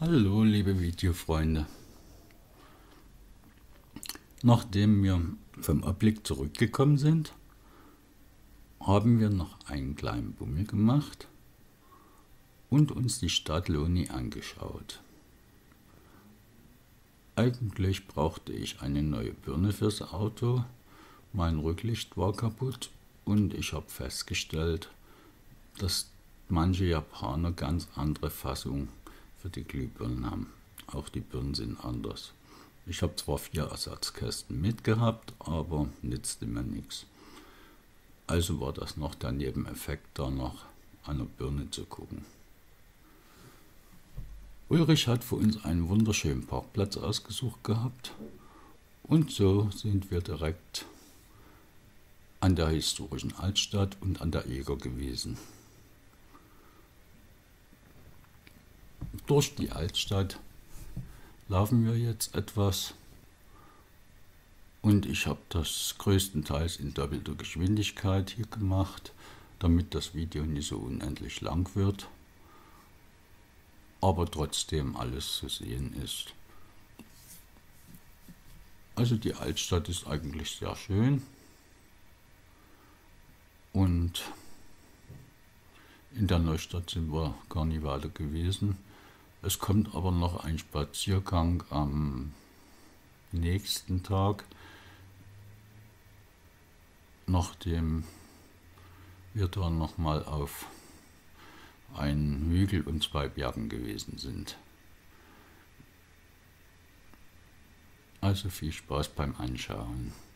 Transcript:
Hallo liebe Videofreunde. Nachdem wir vom Obblick zurückgekommen sind, haben wir noch einen kleinen Bummel gemacht und uns die Stadt Loni angeschaut. Eigentlich brauchte ich eine neue Birne fürs Auto, mein Rücklicht war kaputt und ich habe festgestellt, dass manche Japaner ganz andere Fassungen für die Glühbirnen haben. Auch die Birnen sind anders. Ich habe zwar 4 Ersatzkästen mitgehabt, aber nützte mir nichts. Also war das noch der Nebeneffekt, da noch an der Birne zu gucken. Ulrich hat für uns einen wunderschönen Parkplatz ausgesucht gehabt und so sind wir direkt an der historischen Altstadt und an der Eger gewesen. Durch die Altstadt laufen wir jetzt etwas und ich habe das größtenteils in doppelter Geschwindigkeit hier gemacht, damit das Video nicht so unendlich lang wird, aber trotzdem alles zu sehen ist. Also die Altstadt ist eigentlich sehr schön und in der Neustadt sind wir gar nicht weiter gewesen. Es kommt aber noch ein Spaziergang am nächsten Tag, nachdem wir da nochmal auf einen Hügel und 2 Bergen gewesen sind. Also viel Spaß beim Anschauen.